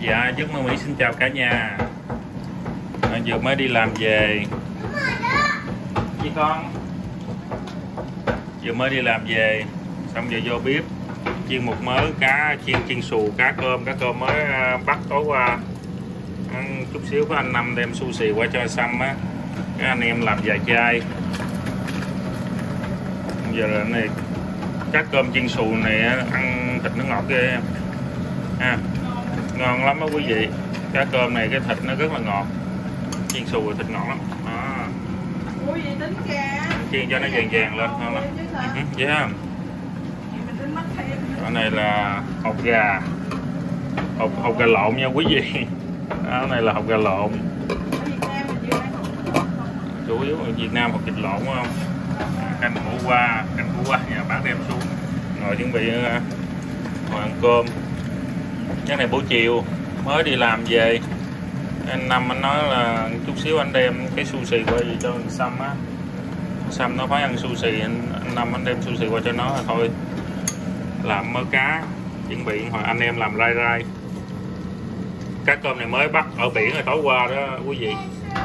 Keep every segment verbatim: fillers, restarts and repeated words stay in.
Dạ, Trúc Mai Mỹ xin chào cả nhà. À, vừa mới đi làm về. Gì con? Vừa mới đi làm về, xong giờ vô bếp chiên một mớ cá chiên chiên xù cá cơm, cá cơm mới bắt tối qua. Ăn chút xíu có anh Năm đem sushi qua cho Sâm á. Các anh em làm vài chai. Giờ là này cá cơm chiên xù này ăn thịt nó ngọt ghê ha. Ngon lắm đó quý vị. Cá cơm này cái thịt nó rất là ngọt. Chiên xù thịt ngọt lắm đó. Ủa gì tính kìa. Chiên cho nó vàng vàng lên ngon lắm. Dạ yeah. Cái này là hột gà. Hột, hột gà lộn nha quý vị. Đó, cái này là hột gà lộn. Chủ yếu ở Việt Nam hột thịt lộn đúng không? Canh khổ qua, canh khổ qua nhà bác đem xuống. Ngồi chuẩn bị ngồi ăn cơm. Cái này buổi chiều mới đi làm về, anh Năm anh nói là chút xíu anh đem cái sushi qua cho anh Sâm á. Sâm nó phải ăn sushi, anh, anh Năm anh đem sushi qua cho nó là thôi. Làm mớ cá, chuẩn bị hồi anh em làm rai rai. Cá cơm này mới bắt ở biển rồi tối qua đó quý vị.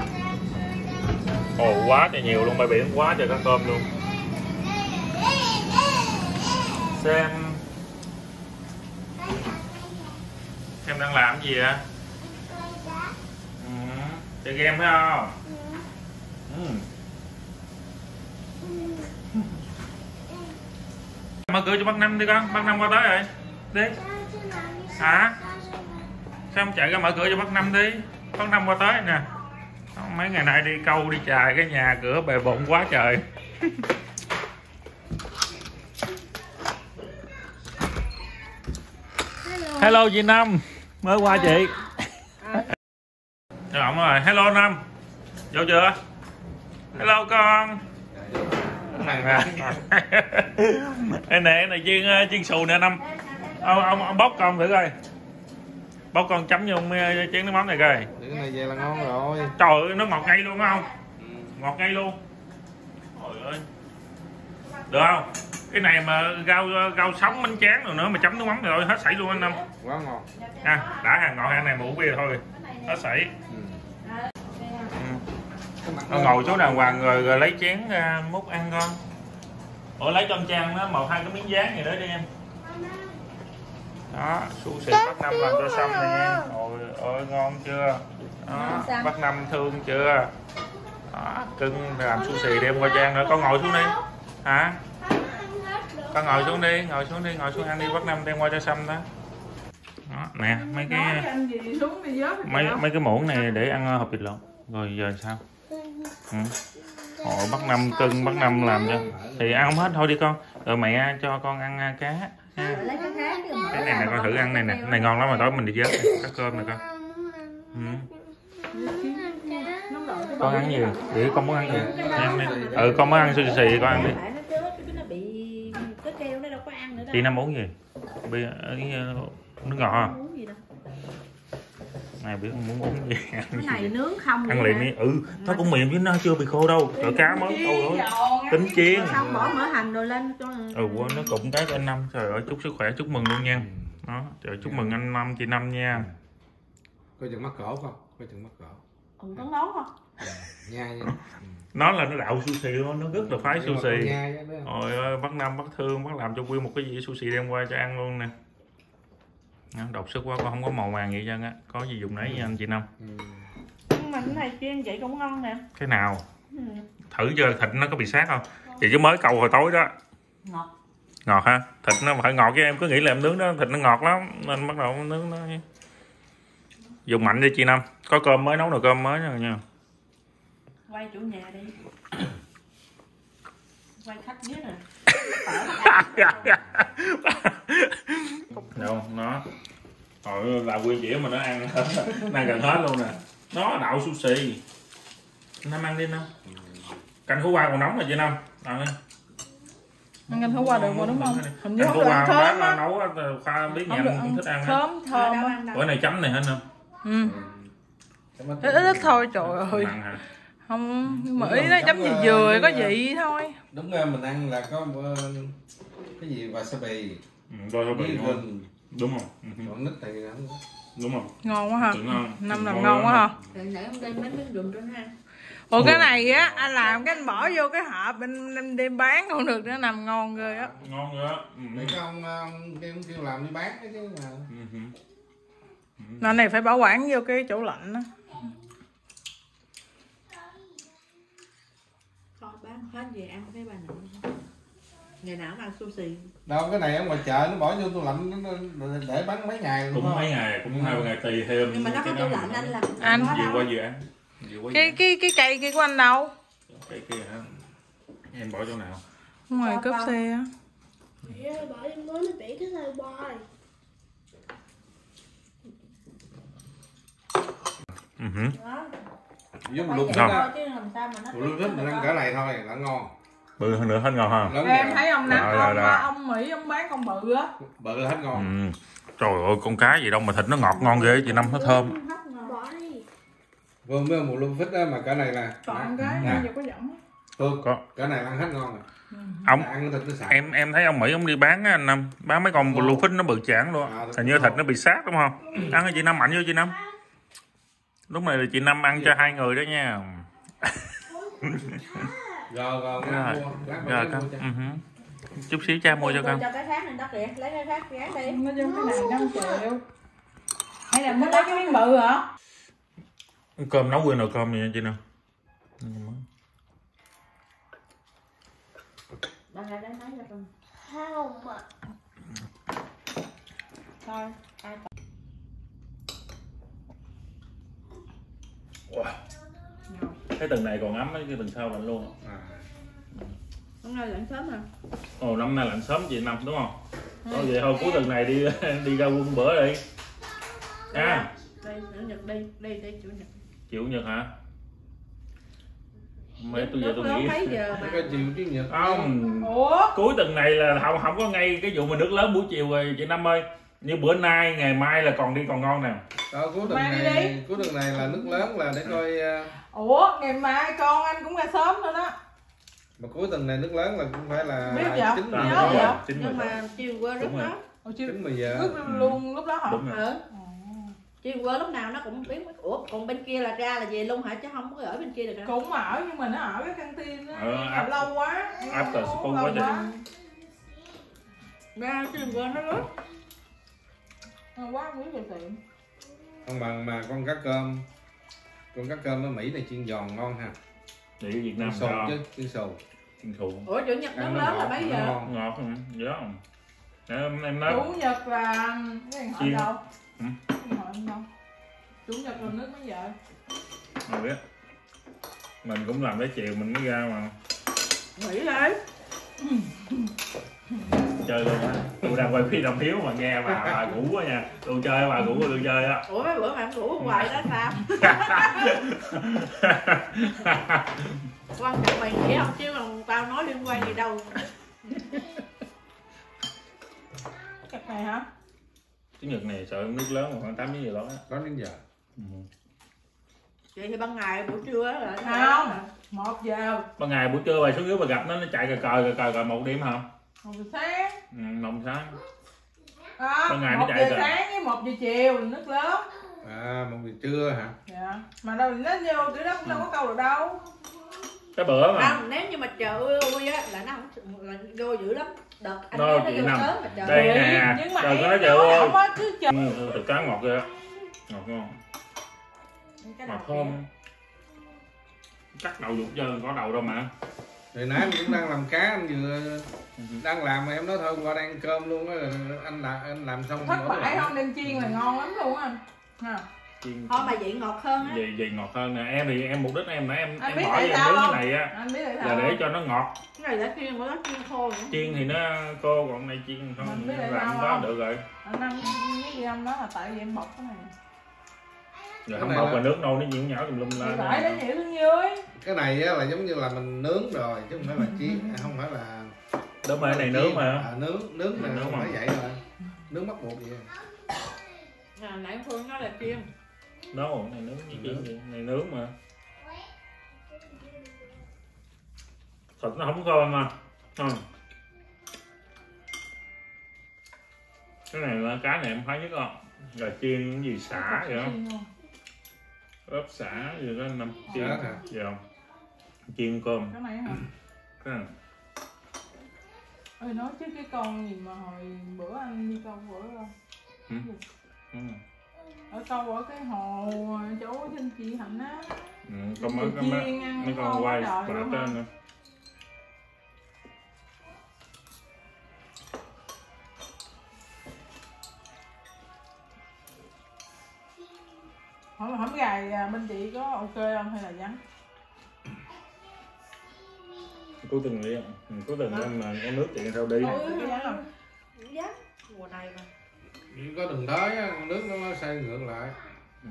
Ồ quá trời nhiều luôn, bãi biển quá trời cá cơm luôn. Xem em đang làm gì vậy? Ừ. Chơi game phải không? Ừ. Mở cửa cho bác Năm đi con, bác Năm qua tới rồi. Đi. Hả? Sao không chạy ra mở cửa cho bác Năm đi? Bác Năm qua tới nè. Mấy ngày nay đi câu đi chài cái nhà cửa bề bộn quá trời. Hello, hello chị Năm. Mới qua chị. Rồi, rồi. Hello Năm. Vô chưa? Hello con. Đây nè, này chiên chiên xù nè Năm. Ông, ông, ông bóc con thử coi. Bóc con chấm vô chén nước mắm này coi. Cái này về là ngon rồi. Trời ơi, nó ngọt ngay luôn phải không? Ừ. Ngọt ngay luôn. Trời ơi. Được không? Cái này mà rau rau sống bánh tráng rồi nữa mà chấm nước mắm rồi hết sảy luôn anh Năm. Quá ngon. À, đã hàng ngọt hàng này mà uống bia thôi. Hết sảy. Ừ. Ừ. Ngồi chỗ đàng hoàng rồi, rồi lấy chén ra múc ăn con. Ủa lấy con Trang nó một hai cái miếng dán gì đó đi em. Đó, sushi bác Năm làm cho xong rồi nha. Ôi ơi ngon chưa? Đó, bác Năm thương chưa? Đó, cưng làm sushi đem qua Trang nữa. Con ngồi xuống đi. Hả? Con ngồi xuống đi, ngồi xuống đi, ngồi xuống ăn đi, bác Năm đem qua cho Sâm đó. Đó, nè, mấy cái mấy mấy cái muỗng này để ăn hộp vịt lộn. Rồi giờ sao? Ừ. Ồ, bác Năm cưng, bác Năm làm cho. Thì ăn không hết thôi đi con. Rồi mẹ cho con ăn cá. Ha. Cái này nè con thử ăn này nè, này ngon lắm mà tối mình đi vớt cá cơm này con. Ừ. Con ăn gì? Để con muốn ăn gì? Ăn đi. Ừ con muốn ăn sushi con ăn đi. Chị Năm uống gì? Bia nước ngọt à? Này biết muốn uống gì? Cái này nướng không? Ăn liền đi. Ừ, nó cũng mềm chứ nó chưa bị khô đâu. Cỡ cá mới thôi. Tính chiên. Xong bỏ mỡ hành rồi lên cho. Ừ quên nó cụng cái cho anh Năm. Trời ơi chúc sức khỏe, chúc mừng luôn nha. Đó, trời chúc mừng anh Năm chị Năm nha. Coi chừng mắc cỡ không? Coi chừng mắc cỡ. Ừ, có nấu không? Nha nha. Nó là nó đạo sushi luôn, nó rất là phái sushi. Ôi ơi, bác Năm bác thương, bác làm cho nguyên một cái gì sushi đem qua cho ăn luôn nè. Độc sức quá, con không có màu vàng vậy trơn á. Có gì dùng nấy nha anh chị Năm. Ừ. Nhưng mà cái này chiên vậy cũng ngon nè. Cái nào? Ừ. Thử cho thịt nó có bị sát không? Thì chứ mới câu hồi tối đó. Ngọt. Ngọt ha? Thịt nó phải ngọt chứ em cứ nghĩ là em nướng đó, thịt nó ngọt lắm nên bắt đầu nướng nó. Dùng mạnh đi chị Năm. Có cơm mới nấu nồi cơm mới rồi nha. Quay chủ nhà đi. Quay khách biết rồi. Đâu, nó rồi là nguyên dĩa mà nó ăn nó ăn gần hết luôn nè. Nó đậu sushi. Năm ăn đi Năm. Canh khổ qua còn nóng rồi chị Năm. Ăn đi. Ăn canh khổ qua được rồi đúng không? Hình như không được thơm á. Nấu khoa biết nhà mình thích ăn. Thơm thơm. Bữa này chấm này hết không? Ừ. Ít ít thôi trời ơi. Không, nhưng mà ý nó chấm gì dừa có vị thôi. Đúng ra mình ăn là có cái gì wasabi. Ừ, wasabi gừng. Đúng không? Còn nít này Đúng không? Ngon quá ha. Ngon. Năm làm ngon quá ha. Nãy ông đem mấy miếng đường trên ha. Ủa cái này á anh làm cái anh bỏ vô cái hộp bên đem đem bán không được, nó nằm ngon ghê á. Ngon nữa. Để cái ông ông kêu kêu làm đi bán cái chứ mà. Nên này phải bảo quản vô cái chỗ lạnh á. Thôi bán hết về ăn cái bà nội. Ngày nào mà ăn sushi. Đâu cái này ở ngoài chợ nó bỏ vô tủ lạnh nó để bán mấy ngày luôn. Cũng mấy ngày, cũng hai ba ngày tùy thêm. Nhưng mà nó có tủ lạnh anh làm. Anh Gì qua dự án. cái cái cái cây kia của anh đâu? Cây kia hả? Em bỏ chỗ nào? Ngoài cốp xe á. Bỏ đi mới nó bị cái thời bòi. Ừ hử. Với một lục thích á. Một lục thích mình ăn cỡ này thôi là ngon. Bự hơn nữa hết ngon ha. Lớn Em rồi. thấy ông nắng Rồi, ông, rồi, rồi. ông Mỹ ông bán con bự á. Bự là hết ngon. Ừ. Trời ơi con cá gì đâu mà thịt nó ngọt ngon ghê chị Năm, nó thơm. Bỏ đi. Vừa mới một lục thích á mà cỡ này là. Còn cái nè, giờ có giọng. tôi Có. cỡ này ăn hết ngon rồi. Ông Ăn thịt nó sạch. em em thấy ông Mỹ ông đi bán á anh Năm, bán mấy con blue fish nó bự chảng luôn. À, Hình như thịt nó bị sát đúng không? Ăn cho chị Năm mạnh vô chị Năm. Lúc này là chị Năm ăn cho hai người đó nha. Rồi rồi Rồi, lát mua, lát rồi mua con. cho. Ừ hử. Chút xíu cha mua cho con. Cho cái khác này đất kìa, lấy cái khác gán đi. Nó trong cái này năm triệu. Hay là mới lấy cái miếng bự hả? Cơm nấu quên nồi cơm vậy chị Năm. Đang ra lấy máy cho con. Không mà. Thôi, ai Wow. Cái tầng này còn ấm mấy cái tầng sau lạnh luôn. À. hôm nay lạnh sớm à? Ồ năm nay lạnh sớm chị Năm đúng không? Thôi vậy thôi cuối tuần này đi đi ra quân bữa đi. À. Đây, chủ nhật đi, đi đi chủ nhật. Chủ nhật hả? Mấy tôi giờ tôi Nước nghĩ mấy giờ mà. Cái chiều chủ nhật. không. Ủa? Cuối tuần này là không không có ngay cái vụ mà nước lớn buổi chiều rồi chị Năm ơi. Như bữa nay ngày mai là còn đi còn ngon nè. Đó, cuối tuần Mai đi này đi. cuối tuần này là nước lớn là để coi uh, Ủa ngày mai con anh cũng ra sớm nữa đó. mà cuối tuần này nước lớn là cũng phải là Biết vậy? chín Đó, mười Nhớ giờ. vậy? Chín Nhưng mười. mà chiều qua lúc Đúng rồi. đó. Ủa chưa chín mười giờ. ước luôn lúc đó hả? Đúng rồi. Ừ. Chiều qua lúc nào nó cũng biết. Ủa còn bên kia là ra là về luôn hả chứ không có ở bên kia được hả? Cũng ở nhưng mà nó ở cái căng tin á. Ờ, Mà áp- lâu quá. after school Lâu quá trời. Ra chiều qua nó rớt. Lâu quá không biết về tiệm. Không bằng mà con cá cơm con cá cơm ở Mỹ này chiên giòn ngon ha. Đi Việt Nam Chiên xù sao? chứ chiên xù. Chiên xù. Ủa chủ nhật nước Ăn nó lớn là ngọt, mấy nó giờ? ngon. Ngọt không? Nhớ không? Em, em nói Chủ nhật là cái điện thoại Chiên. đâu? Ừ. Cái điện thoại anh đâu? Chủ nhật là nước mấy giờ? rồi biết. Mình cũng làm tới chiều mình mới ra mà. Nghỉ đấy. Chơi luôn á. Tôi đang quay phim đồng hiếu mà nghe bà bà ngủ quá nha. Tôi chơi bà ngủ tôi chơi á. Ủa mấy bữa mà em ngủ hoài đó sao? Quan trọng mày nghĩ không chứ còn tao nói liên quan gì đâu. Cặp này hả? Chủ nhật này sợ nước lớn mà khoảng tám chín giờ đó á. Đó đến giờ. Ừ. Vậy thì ban ngày buổi trưa á là Không. Một giờ. Ban ngày buổi trưa bà xuống dưới bà gặp nó nó chạy cờ cờ cờ cờ cờ một điểm hả? Một giờ sáng. Ừ, nồng sáng. À, Ban ngày nó một chạy giờ rồi. sáng với một giờ chiều là nước lớn. À một giờ trưa hả? Dạ. Mà đâu nó vô kiểu đó cũng đâu có câu được đâu. Cái bữa mà không, nếu như mà trời ui ui á là nó không là vô dữ lắm. Đợt anh Đó, nó vô chị Năm. sớm mà trời. Đây Vậy, nè, nhưng mà trời em có nói nói trời ơi. không á cứ chờ. Ừ, thịt cá ngọt ghê á. Ngọt ngon. Cái Mà đầu thơm. kìa. Cắt đầu dục trơn có đầu đâu mà. Rồi nãy em cũng đang làm cá anh vừa đang làm mà em nói thôi qua đang cơm luôn á anh làm anh làm xong Thất mở bại lại. không đem chiên là ngon lắm luôn á anh. Ha. Chiên Thôi mà vị ngọt hơn á. gì gì ngọt hơn nè. Em thì em mục đích em nãy em Anh em biết bỏ tại vô sao nướng không? cái này á Anh biết tại sao là để không? cho nó ngọt. Cái này đã chiên của nó chiên khô nữa. Chiên thì nó cô còn này chiên Mình không biết tại làm sao đó không? được rồi. Anh ăn với gì ông đó là tại vì em bọc cái này. Rồi Cái không này bọc là- và nước nâu nó nhuyễn nhão tùm lum Thì lên. phải nó nhiều xuống dưới. Cái này á, là giống như là mình nướng rồi chứ không phải là chiên không phải là Đúng rồi, cái này nướng mà. à, nướng nướng là Nướng nướng mà. phải vậy rồi nướng bắt buộc vậy. À, nãy Phương nói là chiên. Nó no, này nướng như chiên vậy, này nướng mà. Thịt nó không thơm mà. Ừ. Cái này là cái này em thấy nhất không? Gà chiên cái gì xả vậy đó, ớp xả gì đó năm chiên gì không, chiên cơm cái này hả? Cái này. Ơi nói chứ cái con gì mà hồi bữa anh đi câu bữa không? Ừ. Ừ. Ở câu ở cái hồ chỗ trên chị Hạnh á. Ừ, có mấy cái mấy, mấy con quay bả tên nữa. Hổng hổng gài bên chị có ok không hay là vắng? Cố tình đi, cố tình em mà có nước chị sao đi. Ôi vắng không? Vắng mùa này mà. Có đường tới á, con nước nó xoay ngược lại. Ừ.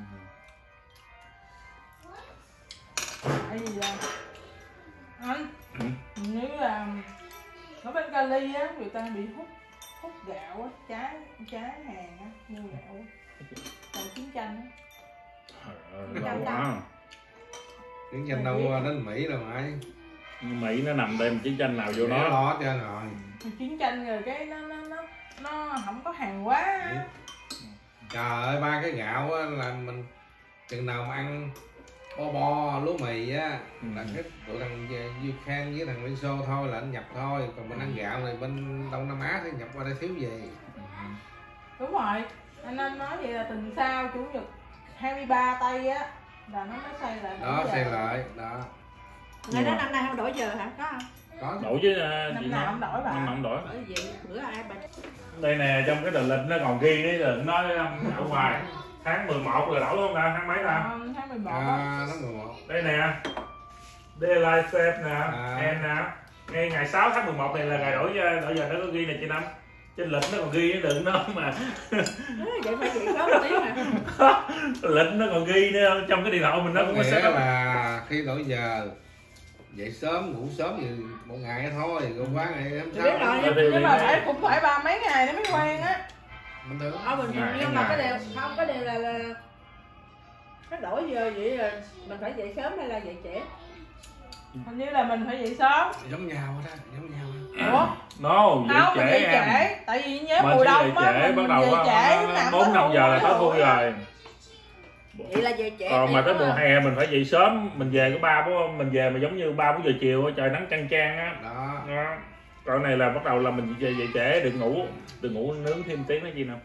Tại vì là anh Ừ. nếu là ở bên Cali á người ta bị hút hút gạo á, trái trái hàng á, mua gạo á, còn chiến tranh á. Lâu quá. Chiến tranh đâu qua đến Mỹ đâu mày. Mỹ nó nằm đây mà chiến tranh nào vô Nó nó. lo cho rồi. Chiến tranh rồi cái nó nó nó nó không có hàng hóa á. Trời ơi, ba cái gạo á là mình chừng nào mà ăn bo bo lúa mì á là cái tụi thằng Ukraine với thằng Liên Xô thôi là anh nhập thôi, còn mình ăn gạo này bên Đông Nam Á thì nhập qua đây thiếu gì. Đúng rồi, anh anh nói vậy là tuần sau chủ nhật hai mươi ba tây á là nó mới xây lại. Đó xây lại đó. Ngày đó năm nay không đổi giờ hả? Có không? Có Đổi chứ năm nào không đổi bà. năm nào không đổi. Bởi vậy bữa ai bà Đây nè, trong cái tờ lịch nó còn ghi đấy là nó ở ngoài tháng mười một là đổi không ta, tháng mấy ta? Ờ, tháng mười một á. à, tháng mười một. Đây nè, Daylight Saved nè, À. em nè, ngay ngày sáu tháng mười một này là ngày đổi giờ, đổi giờ nó có ghi nè chị Năm. Trên lịch nó còn ghi nó đừng nó mà. vậy phải vậy có một tí mà. Lịch nó còn ghi nữa, trong cái điện thoại mình nó cũng có Nghĩa set up. là khi đổi giờ dậy sớm ngủ sớm thì một ngày thôi, rồi quá ngày hôm Tôi biết sau. rồi. Thì- Nhưng mà phải cũng phải ba mấy ngày nó mới quen á. Bình thường. Ở bình thường Ngày, nhưng mà ngày. cái điều không có điều là là nó đổi giờ vậy là mình phải dậy sớm hay là dậy trễ? Hình như là mình phải dậy sớm. Giống nhau đó, giống nhau. Ủa? No, Không, vậy mình trễ dậy em. trễ. Tại vì nhớ Mình mùa sẽ đông dậy á, trễ, mình bắt đầu dậy trễ lúc nào bốn năm giờ là tối thui rồi. Vậy là dậy trễ. Còn mà tới đúng mùa không? hè mình phải dậy sớm, mình về có ba bốn mình về mà giống như ba bốn giờ chiều á, trời nắng chang chang á. Đó. Đó. Còn này là bắt đầu là mình dậy, dậy trễ, đừng ngủ, đừng ngủ nướng thêm tiếng nói chi nào.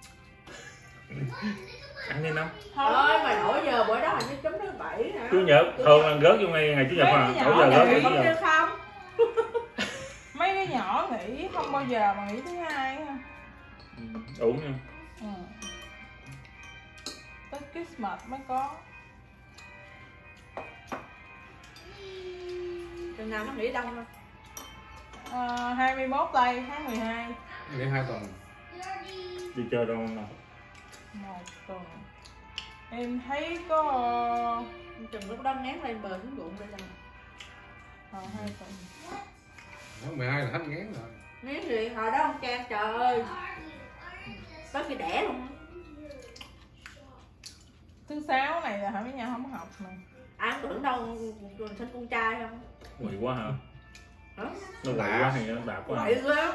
Ăn đi Năm. Thôi mà đổi giờ bữa đó hình như chấm thứ bảy hả? Chủ nhật, thường là rớt vô ngày ngày chủ nhật mà, Mấy đổi cái giờ nhỏ rớt vậy chủ Không nhật. chưa không? Mấy cái nhỏ nghỉ không bao giờ mà nghỉ thứ hai á. Ừ, Đúng nha. Ừ. Tới Christmas mới có. Chừng nào nó nghỉ đông thôi. À, hai mươi mốt tây tháng mười hai. Nghỉ hai tuần. Đi chơi đâu không nào? Một tuần. Em thấy có Chừng lúc đó ném lên bờ xuống ruộng đây là ờ, hai tuần. Tháng mười hai là hết ngán rồi. ném gì hồi đó ông Trang trời ơi có khi đẻ luôn. Thứ sáu này là hai mấy nhà không học mà. Anh tưởng đâu trường sinh con trai không? Quậy quá hả? Hả? Nó quậy quá hay nó đạp quá hả? Quậy ghê.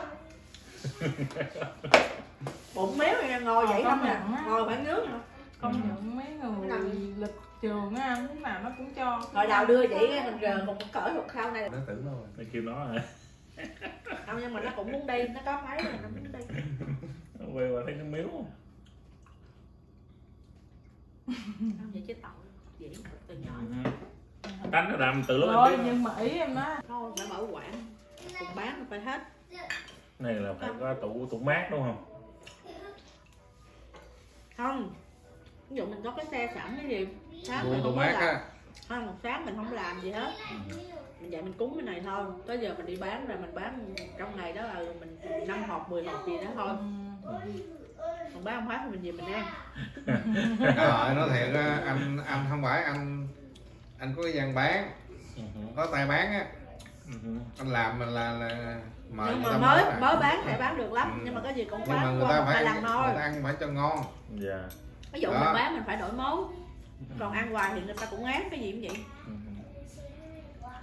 Bụng méo này ngồi vậy Ờ, không công à? nhận á. Ngồi phải ngước hả? Công nhận mấy người lịch trường á, lúc nào nó cũng cho. Hồi đầu đưa vậy cái mình rờ một cởi hụt sau này. Nó tưởng đâu rồi. Nó kêu nó hả? Không nhưng mà nó cũng muốn đi, nó có máy rồi nó muốn đi. Nó quay qua thấy nó miếu. Không vậy chứ tội. Vậy từ nhỏ. Đánh nó làm từ lúc Rồi em biết. nhưng mà ý em nói Thôi phải bảo quản. Cùng bán phải hết. Này là phải có tủ tủ mát đúng không? Không. Ví dụ mình có cái xe sẵn cái gì sáng Buông mình tủ không có mát làm. á. Không, một sáng mình không làm gì hết. Mình dậy mình cúng cái này thôi. Tới giờ mình đi bán rồi mình bán trong ngày đó là mình năm hộp, mười hộp gì đó thôi. Còn bán không hết thì mình về mình ăn. Trời nói thiệt á, anh anh không phải anh anh có cái gian bán, có tay bán á, anh làm mình là là mời Nhưng người mà ta mới bán mới à. bán thì bán được lắm. Ừ. Nhưng mà có gì cũng Nhưng mà bán người qua ta một phải hai ăn, lần người thôi. ta ăn phải cho ngon. Dạ. Ví dụ Đó. mình bán mình phải đổi món. Còn ăn hoài thì người ta cũng ngán cái gì cũng vậy.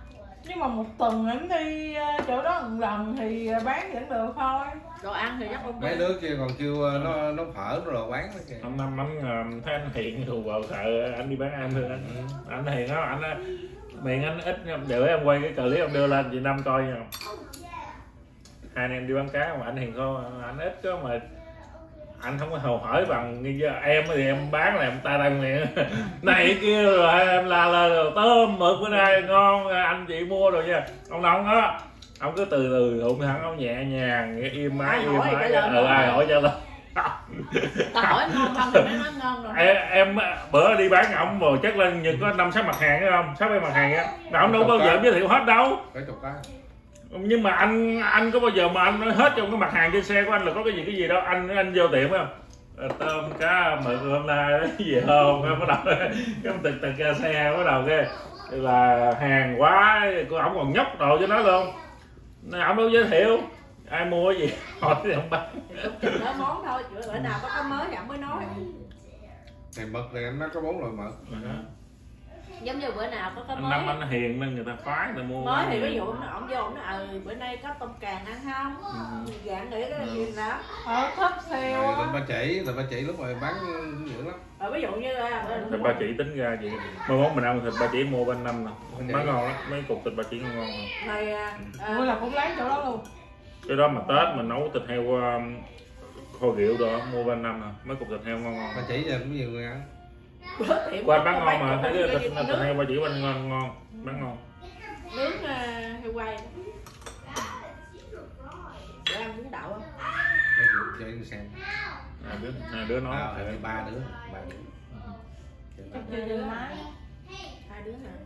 Nhưng mà một tuần em đi chỗ đó một lần thì bán vẫn được thôi. Đồ ăn thì chắc không mấy đứa kia còn kêu nó nó phở nó đồ bán đó kìa. Ông Năm anh thấy anh Hiền thù vào sợ anh đi bán ăn thôi anh. Ừ. Anh Hiền đó anh á, miệng anh ít để em quay cái clip em đưa lên chị Năm coi nha. Hai anh em đi bán cá mà anh Hiền thôi, anh ít có mà anh không có hầu hỏi bằng như em thì em bán là em ta đang miệng này kia rồi em la lên tôm mực bữa nay ngon anh chị mua rồi nha. Ông Nông á, ông cứ từ từ đụng thẳng ông nhẹ nhàng im mái im mái ừ ai hỏi cho lên. Ta hỏi ngon không thì mới nói ngon rồi. Em, em bữa đi bán ổng mà chắc lên như có năm sáu mặt hàng phải không, sáu bảy mặt hàng á mà ông đâu bao giờ giới thiệu hết đâu. Cái chục cái. Nhưng mà anh anh có bao giờ mà anh nói hết trong cái mặt hàng trên xe của anh là có cái gì cái gì đâu, anh anh vô tiệm phải không? Tôm cá mực hôm nay cái gì không, cái bắt đầu cái từng từng ca xe bắt đầu cái là hàng quá của ổng còn nhóc đồ cho nó luôn, ổng đâu giới thiệu ai mua cái gì hỏi thì không bán. Chừng đó món thôi, bữa nào có cái mới thì ổng mới nói. Thì mực thì nó có bốn loại mực. Giống như bữa nào có cái mới Năm anh Hiền nên người ta phái người ta mua mới thì ví dụ ổng vô ổng nói ừ bữa nay có tôm càng ăn không, ừ. Dạng nghĩ cái gì đó ở thấp xeo á. Rồi ba chỉ là ba chỉ lúc rồi bán dữ lắm. Rồi ví dụ như là thịt ba chỉ tính ra chị mai mốt mình ăn thịt ba chỉ mua bên năm nè bán ngon lắm, mấy cục thịt ba chỉ ngon ngon này à, là cũng lấy chỗ đó luôn. Cái đó mà Tết mình nấu thịt heo kho rượu rồi mua bên năm nè, mấy cục thịt heo ngon ngon. Ba chỉ giờ cũng nhiều người ăn. Qua bán ngon mà thấy cái thịt thịt heo ba chỉ bên ngon ngon bán ngon. Nướng uh, heo quay. Để ăn bún đậu không? Mấy chị cho anh xem. À, đứa à, đứa nói à, thì ba đứa ba đứa. Chơi chơi máy. Hai đứa hả?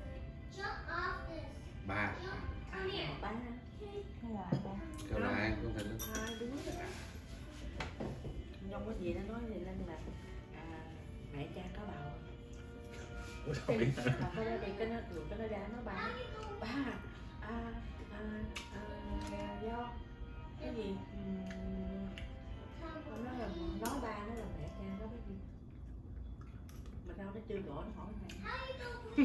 Ba. Một ba. Hay là ba. Kêu là hai cũng thành Hai đứa. Không có gì nó nói gì lên là à, mẹ cha có bầu. Thì, à, thôi ra đi cái nó được cái nó ra nó ba ba à, à, à, do cái gì nó nói là nói ba nó là mẹ cha nó cái gì mà đâu nó chưa gọi nó hỏi mẹ.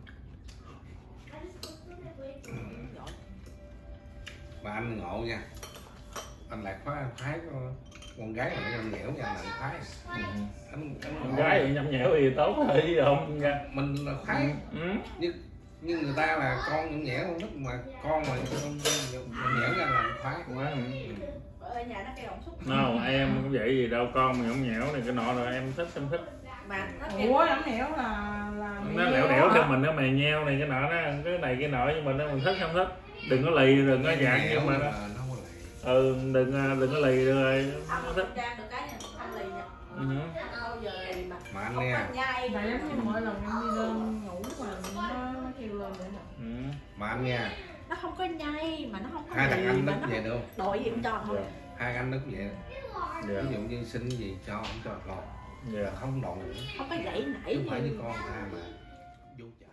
mà anh ngộ nha, anh Lạc phái phái con gái mà nhăm nhẽo nha, anh phái ừ. anh, anh con gái thì nhăm nhẽo thì tốt thôi không nha, mình là phái ừ. nhưng nhưng người ta là con nhăm nhẽo không thích mà con mà nhăm nhẽo ra là phái quá ừ. Ở nhà nó cây ổng xúc No, em cũng vậy gì đâu, con mà nhõng nhẽo này cái nọ rồi em thích em thích mà nó ủa nhõng nhẽo là là nó lẻo đẻo theo mình nó mè nheo này cái nọ nó cái này cái nọ nhưng mà nó mình thích không thích, đừng có lì đừng có dạng nhưng mà nó ừ đừng đừng có lì rồi nó thích ra được cái này không lì nha. Ừ. Bao giờ lì mà mà anh nè tại giống như mỗi lần em đi lên ngủ mà nó nó kêu lên vậy nè Ừ. mà anh nha nó không có nhai mà nó không có hai thằng anh mà nó cũng vậy được không? đội gì cũng cho thôi. Yeah. Hai anh nó cũng vậy. Yeah. Ví dụ như xin gì cho không cho lọt Yeah. không đòn nữa Không có dãy nảy không phải như như con ta mà vô chợ